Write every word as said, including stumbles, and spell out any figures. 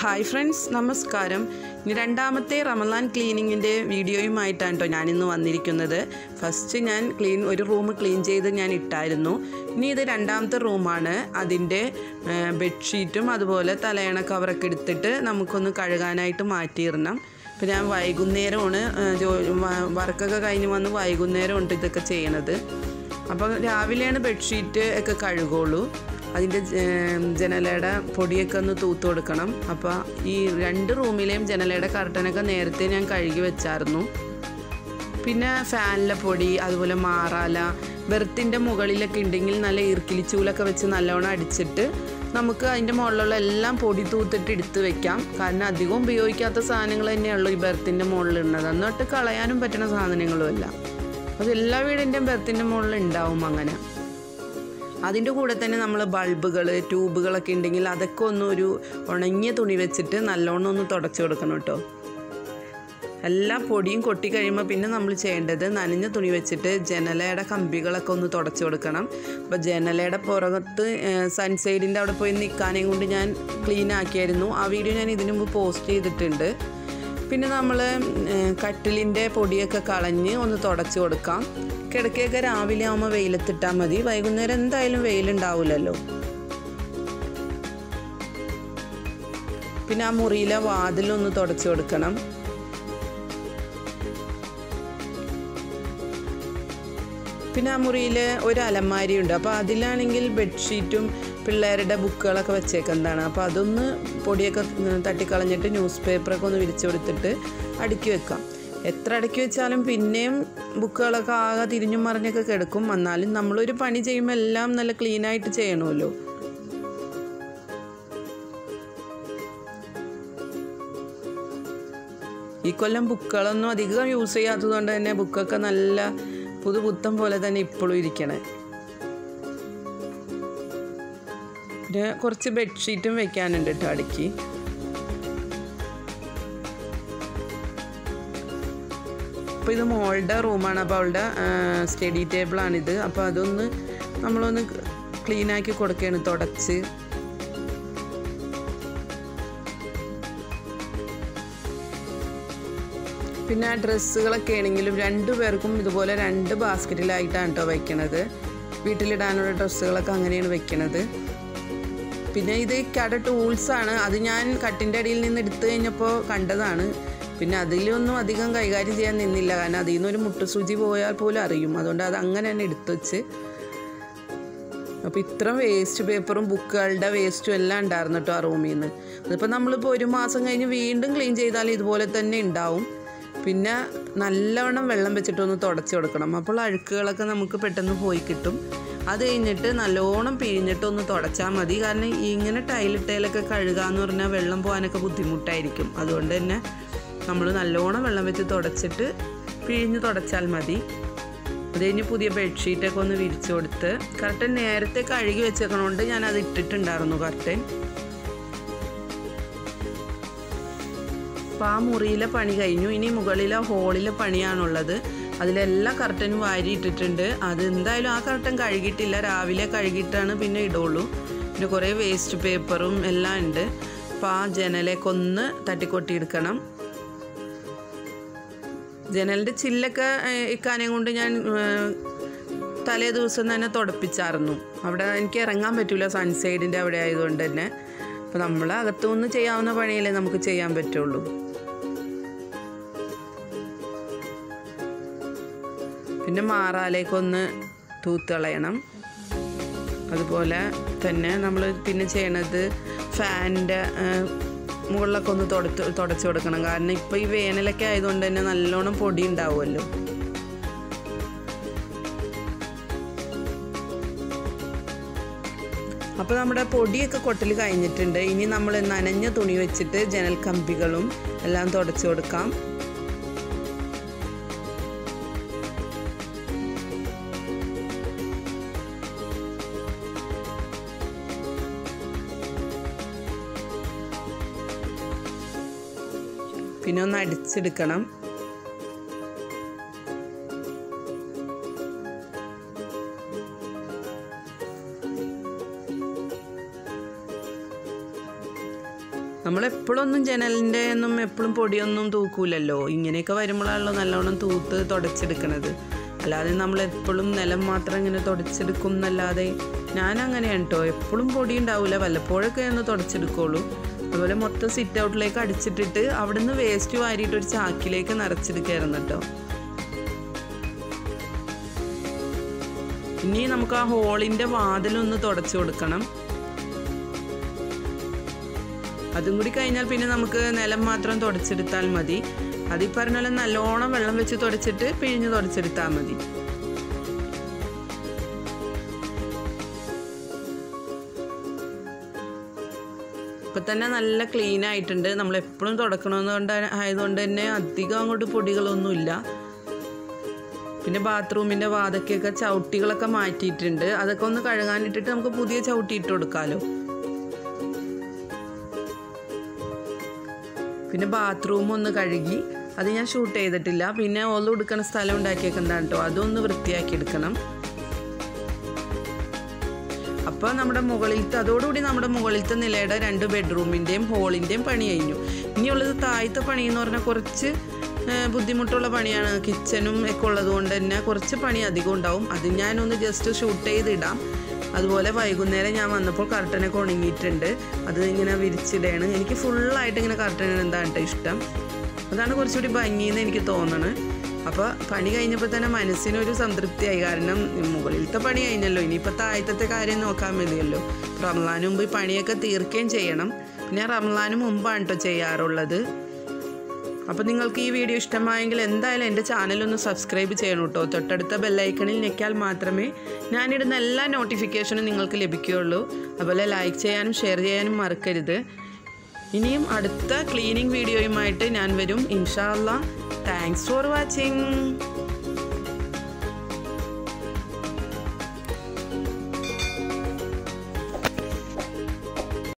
Hi friends, നമസ്കാരം. ഇനി രണ്ടാമത്തെ റമദാൻ ക്ലീനിങ്ങിൻ്റെ വീഡിയോയുമായിട്ടാണ് കേട്ടോ ഞാനിന്ന് വന്നിരിക്കുന്നത്. ഫസ്റ്റ് ഞാൻ ക്ലീൻ ഒരു റൂം ക്ലീൻ ചെയ്ത് ഞാൻ ഇട്ടായിരുന്നു. ഇനി ഇത് രണ്ടാമത്തെ റൂമാണ്. അതിൻ്റെ ബെഡ്ഷീറ്റും അതുപോലെ തലയണ കവറൊക്കെ എടുത്തിട്ട് നമുക്കൊന്ന് കഴുകാനായിട്ട് മാറ്റിയിടണം. ഇപ്പോൾ ഞാൻ വൈകുന്നേരമാണ് വർക്കൊക്കെ കഴിഞ്ഞ് വന്ന് വൈകുന്നേരമുണ്ട് ഇതൊക്കെ ചെയ്യണത്. അപ്പോൾ രാവിലെയാണ് ബെഡ്ഷീറ്റ് ഒക്കെ കഴുകുള്ളൂ. അതിൻ്റെ ജനലയുടെ പൊടിയൊക്കെ ഒന്ന് തൂത്ത് കൊടുക്കണം. അപ്പോൾ ഈ രണ്ട് റൂമിലെയും ജനലയുടെ കർട്ടനൊക്കെ നേരത്തെ ഞാൻ കഴുകി വെച്ചായിരുന്നു. പിന്നെ ഫാനിലെ പൊടി, അതുപോലെ മാറാല, ബെർത്തിൻ്റെ മുകളിലൊക്കെ ഉണ്ടെങ്കിൽ നല്ല ഈർക്കിലിച്ചൂലൊക്കെ വെച്ച് നല്ലോണം അടിച്ചിട്ട് നമുക്ക് അതിൻ്റെ മുകളിലുള്ള എല്ലാം പൊടി തൂത്തിട്ട് എടുത്ത് വെക്കാം. കാരണം അധികം ഉപയോഗിക്കാത്ത സാധനങ്ങൾ തന്നെയുള്ളൂ ഈ ബെർത്തിൻ്റെ മുകളിലുള്ളത്. എന്നിട്ട് കളയാനും പറ്റുന്ന സാധനങ്ങളുമല്ല. അതെല്ലാ വീടിൻ്റെയും ബെർത്തിൻ്റെ മുകളിൽ ഉണ്ടാവും. അങ്ങനെ അതിൻ്റെ കൂടെ തന്നെ നമ്മൾ ബൾബുകൾ, ട്യൂബുകളൊക്കെ ഉണ്ടെങ്കിൽ അതൊക്കെ ഒന്ന് ഒരു ഉണങ്ങിയ തുണി വെച്ചിട്ട് നല്ലോണം ഒന്ന് തുടച്ചു കൊടുക്കണം കേട്ടോ. എല്ലാ പൊടിയും കൊട്ടി കഴിയുമ്പോൾ പിന്നെ നമ്മൾ ചെയ്യേണ്ടത് നനഞ്ഞ തുണി വെച്ചിട്ട് ജനലയുടെ കമ്പികളൊക്കെ ഒന്ന് തുടച്ചു കൊടുക്കണം. അപ്പോൾ ജനലയുടെ പുറകത്ത് സൺസൈഡിൻ്റെ അവിടെ പോയി നിൽക്കാനേയും കൊണ്ട് ഞാൻ ക്ലീൻ ആക്കിയായിരുന്നു. ആ വീഡിയോ ഞാൻ ഇതിനു മുമ്പ് പോസ്റ്റ് ചെയ്തിട്ടുണ്ട്. പിന്നെ നമ്മൾ കട്ടിലിൻ്റെ പൊടിയൊക്കെ കളഞ്ഞ് ഒന്ന് തുടച്ചു കൊടുക്കാം. കിടക്കയൊക്കെ രാവിലെ ആകുമ്പോൾ വെയിലത്തിട്ടാൽ മതി. വൈകുന്നേരം എന്തായാലും വെയിലുണ്ടാവില്ലല്ലോ. പിന്നെ ആ മുറിയിലെ വാതിലൊന്ന് തുടച്ചു കൊടുക്കണം. പിന്നെ ആ മുറിയിൽ ഒരു അലമാരിയുണ്ട്. അപ്പോൾ അതിലാണെങ്കിൽ ബെഡ്ഷീറ്റും പിള്ളേരുടെ ബുക്കുകളൊക്കെ വെച്ചേക്കുന്നതാണ്. അപ്പോൾ അതൊന്ന് പൊടിയൊക്കെ തട്ടിക്കളഞ്ഞിട്ട് ന്യൂസ് പേപ്പറൊക്കെ ഒന്ന് വിരിച്ചു കൊടുത്തിട്ട് അടുക്കി വെക്കാം. എത്ര അടുക്കി വെച്ചാലും പിന്നെയും ബുക്കുകളൊക്കെ ആകെ തിരിഞ്ഞും മറിഞ്ഞൊക്കെ കിടക്കും. എന്നാലും നമ്മളൊരു പണി ചെയ്യുമ്പോൾ എല്ലാം നല്ല ക്ലീനായിട്ട് ചെയ്യണമല്ലോ. ഈ കൊല്ലം ബുക്കുകളൊന്നും അധികം യൂസ് ചെയ്യാത്തത് കൊണ്ട് തന്നെ ബുക്കൊക്കെ നല്ല പുതുപുത്തം പോലെ തന്നെ ഇപ്പോഴും ഇരിക്കണേ. പിന്നെ കുറച്ച് ബെഡ്ഷീറ്റും വെക്കാനുണ്ട് കേട്ടോ അടുക്കി. അപ്പോൾ ഇത് മോളുടെ റൂമാണ്. അപ്പോൾ അവളുടെ സ്റ്റഡി ടേബിളാണിത്. അപ്പോൾ അതൊന്ന് നമ്മളൊന്ന് ക്ലീനാക്കി കൊടുക്കുകയാണ് തുടച്ച്. പിന്നെ ഡ്രസ്സുകളൊക്കെ ആണെങ്കിലും രണ്ടു പേർക്കും ഇതുപോലെ രണ്ട് ബാസ്ക്കറ്റിലായിട്ടാണ് കേട്ടോ വയ്ക്കണത്. വീട്ടിലിടാനുള്ള ഡ്രസ്സുകളൊക്കെ അങ്ങനെയാണ് വെക്കണത്. പിന്നെ ഇത് കട ടൂൾസാണ്. അത് ഞാൻ കട്ടിൻ്റെ അടിയിൽ നിന്ന് എടുത്തു കഴിഞ്ഞപ്പോൾ കണ്ടതാണ്. പിന്നെ അതിലൊന്നും അധികം കൈകാര്യം ചെയ്യാൻ നിന്നില്ല. കാരണം അതിൽ നിന്നൊരു മുട്ടുസൂചി പോയാൽ പോലും അറിയും. അതുകൊണ്ട് അത് അങ്ങനെ തന്നെ എടുത്തു വെച്ച്. അപ്പോൾ ഇത്ര വേസ്റ്റ് പേപ്പറും ബുക്കുകളുടെ വേസ്റ്റും എല്ലാം ഉണ്ടായിരുന്നു കേട്ടോ ആ റൂമിൽ നിന്ന്. അതിപ്പോൾ നമ്മളിപ്പോൾ ഒരു മാസം കഴിഞ്ഞ് വീണ്ടും ക്ലീൻ ചെയ്താൽ ഇതുപോലെ തന്നെ ഉണ്ടാവും. പിന്നെ നല്ലവണ്ണം വെള്ളം വെച്ചിട്ടൊന്ന് തുടച്ച് കൊടുക്കണം. അപ്പോൾ അഴുക്കുകളൊക്കെ നമുക്ക് പെട്ടെന്ന് പോയി കിട്ടും. അത് കഴിഞ്ഞിട്ട് നല്ലോണം പിഴിഞ്ഞിട്ടൊന്ന് തുടച്ചാൽ മതി. കാരണം ഇങ്ങനെ ടൈലിട്ടയിലൊക്കെ കഴുകാമെന്ന് പറഞ്ഞാൽ വെള്ളം പോകാനൊക്കെ ബുദ്ധിമുട്ടായിരിക്കും. അതുകൊണ്ട് തന്നെ നമ്മൾ നല്ലോണം വെള്ളം വെച്ച് തുടച്ചിട്ട് പിഴിഞ്ഞ് തുടച്ചാൽ മതി. അത് കഴിഞ്ഞ് പുതിയ ബെഡ്ഷീറ്റൊക്കെ ഒന്ന് വിരിച്ചു കൊടുത്ത് കർട്ടൻ നേരത്തെ കഴുകി വെച്ചേക്കണോണ്ട് ഞാൻ അത് ഇട്ടിട്ടുണ്ടായിരുന്നു കർട്ടൻ. അപ്പോൾ ആ മുറിയിലെ പണി കഴിഞ്ഞു. ഇനി മുകളിലെ ഹോളിലെ പണിയാണുള്ളത്. അതിലെല്ലാ കർട്ടനും വാരി ഇട്ടിട്ടുണ്ട്. അത് എന്തായാലും ആ കർട്ടൻ കഴുകിയിട്ടില്ല. രാവിലെ കഴുകിയിട്ടാണ് പിന്നെ ഇടുള്ളൂ. പിന്നെ കുറേ വേസ്റ്റ് പേപ്പറും എല്ലാം ഉണ്ട്. അപ്പോൾ ആ ജനലൊക്കെ ഒന്ന് തട്ടിക്കൊട്ടിയെടുക്കണം. ജനലിൻ്റെ ചില്ലൊക്കെ ഇക്കാനെയും കൊണ്ട് ഞാൻ തലേ ദിവസം തന്നെ തുടപ്പിച്ചായിരുന്നു. അവിടെ എനിക്ക് ഇറങ്ങാൻ പറ്റില്ല, സൺസൈഡിൻ്റെ അവിടെ ആയതുകൊണ്ട് തന്നെ. അപ്പോൾ നമ്മൾ അകത്തുനിന്ന് ചെയ്യാവുന്ന പണിയല്ലേ നമുക്ക് ചെയ്യാൻ പറ്റുള്ളൂ. പിന്നെ മാറാലേക്കൊന്ന് തൂത്തളയണം. അതുപോലെ തന്നെ നമ്മൾ പിന്നെ ചെയ്യണത് ഫാനിൻ്റെ മുകളിലൊക്കെ ഒന്ന് തുടച്ച് തുടച്ച് കൊടുക്കണം. കാരണം ഇപ്പോൾ ഈ വേനലൊക്കെ ആയതുകൊണ്ട് തന്നെ നല്ലോണം പൊടി ഉണ്ടാവുമല്ലോ. അപ്പോൾ നമ്മുടെ പൊടിയൊക്കെ കൊട്ടൽ കഴിഞ്ഞിട്ടുണ്ട്. ഇനി നമ്മൾ നനഞ്ഞ തുണി വെച്ചിട്ട് ജനൽ കമ്പികളും എല്ലാം തുടച്ച് കൊടുക്കാം. പിന്നെ ഒന്ന് അടിച്ചെടുക്കണം. നമ്മളെപ്പോഴൊന്നും ജനലിൻ്റെ ഒന്നും എപ്പോഴും പൊടിയൊന്നും തൂക്കൂലല്ലോ. ഇങ്ങനെയൊക്കെ വരുമ്പോഴാണല്ലോ നല്ലോണം തൂത്ത് തുടച്ചെടുക്കണത്. അല്ലാതെ നമ്മളെപ്പോഴും നിലം മാത്രം ഇങ്ങനെ തുടച്ചെടുക്കും എന്നല്ലാതെ ഞാനങ്ങനെയാണ് കേട്ടോ. എപ്പോഴും പൊടി ഉണ്ടാവില്ല, വല്ലപ്പോഴൊക്കെ ഒന്ന് തുടച്ചെടുക്കുള്ളൂ. അതുപോലെ മൊത്തം സിറ്റ് ഔട്ടിലേക്ക് അടിച്ചിട്ടിട്ട് അവിടുന്ന് വേസ്റ്റ് വാരിയിട്ട് ഒരു ചാക്കിലേക്ക് നിറച്ചെടുക്കായിരുന്നു കേട്ടോ. ഇനി നമുക്ക് ആ ഹോളിൻ്റെ വാതിലൊന്ന് തുടച്ചു കൊടുക്കണം. അതും കൂടി കഴിഞ്ഞാൽ പിന്നെ നമുക്ക് നിലം മാത്രം തുടച്ചെടുത്താൽ മതി. അത് ഈ പറഞ്ഞ പോലെ നല്ലോണം വെള്ളം വെച്ച് തുടച്ചിട്ട് പിഴിഞ്ഞ് തുടച്ചെടുത്താൽ മതി. ഇപ്പം തന്നെ നല്ല ക്ലീൻ ആയിട്ടുണ്ട്. നമ്മൾ എപ്പോഴും തുടക്കണമെന്ന് കൊണ്ട് ആയതുകൊണ്ട് തന്നെ അധികം അങ്ങോട്ട് പൊടികളൊന്നുമില്ല. പിന്നെ ബാത്റൂമിൻ്റെ വാതക്കൊക്കെ ചവിട്ടികളൊക്കെ മാറ്റിയിട്ടുണ്ട്. അതൊക്കെ ഒന്ന് കഴുകാനിട്ടിട്ട് നമുക്ക് പുതിയ ചവിട്ടി ഇട്ട് കൊടുക്കാമല്ലോ. പിന്നെ ബാത്റൂം ഒന്ന് കഴുകി, അത് ഞാൻ ഷൂട്ട് ചെയ്തിട്ടില്ല. പിന്നെ ഓല് കൊടുക്കുന്ന സ്ഥലം ഉണ്ടാക്കിയേക്കുന്നതാണ് കേട്ടോ, അതൊന്ന് വൃത്തിയാക്കി എടുക്കണം. അപ്പോൾ നമ്മുടെ മുകളിലത്തെ അതോടുകൂടി നമ്മുടെ മുകളിലത്തെ നിലയുടെ രണ്ട് ബെഡ്റൂമിൻ്റെയും ഹോളിൻ്റെയും പണി കഴിഞ്ഞു. ഇനിയുള്ളത് താഴത്തെ പണി എന്ന് പറഞ്ഞാൽ കുറച്ച് ബുദ്ധിമുട്ടുള്ള പണിയാണ്. കിച്ചനും ഒക്കെ ഉള്ളത് കൊണ്ട് തന്നെ കുറച്ച് പണി അധികം ഉണ്ടാവും. അത് ഞാനൊന്ന് ജസ്റ്റ് ഷൂട്ട് ചെയ്തിടാം. അതുപോലെ വൈകുന്നേരം ഞാൻ വന്നപ്പോൾ കർട്ടനൊക്കെ ഉണങ്ങിയിട്ടുണ്ട്. അത് ഇങ്ങനെ വിരിച്ചിടയാണ്. എനിക്ക് ഫുള്ളായിട്ട് ഇങ്ങനെ കർട്ടൻ എന്താണ് കേട്ടോ ഇഷ്ടം. അതാണ് കുറച്ചുകൂടി ഭംഗിയെന്ന് എനിക്ക് തോന്നണത്. അപ്പോൾ പണി കഴിഞ്ഞപ്പോൾ തന്നെ മനസ്സിനൊരു സംതൃപ്തിയായി. കാരണം മുകളിലത്തെ പണി കഴിഞ്ഞല്ലോ, ഇനിയിപ്പോൾ താഴത്തെ കാര്യം നോക്കാൻ മതിയല്ലോ. റമളാന് മുമ്പ് ഈ പണിയൊക്കെ തീർക്കുകയും ചെയ്യണം. പിന്നെ റമളാന് മുമ്പാണ് കേട്ടോ ചെയ്യാറുള്ളത്. അപ്പോൾ നിങ്ങൾക്ക് ഈ വീഡിയോ ഇഷ്ടമായെങ്കിൽ എന്തായാലും എൻ്റെ ചാനലൊന്ന് സബ്സ്ക്രൈബ് ചെയ്യണം കേട്ടോ. തൊട്ടടുത്ത ബെല്ലൈക്കണിൽ ഞെക്കിയാൽ മാത്രമേ ഞാനിടുന്ന എല്ലാ നോട്ടിഫിക്കേഷനും നിങ്ങൾക്ക് ലഭിക്കുകയുള്ളൂ. അതുപോലെ ലൈക്ക് ചെയ്യാനും ഷെയർ ചെയ്യാനും മറക്കരുത്. ഇനിയും അടുത്ത ക്ലീനിങ് വീഡിയോയുമായിട്ട് ഞാൻ വരും ഇൻഷാ അല്ലാഹ്. Thanks for watching.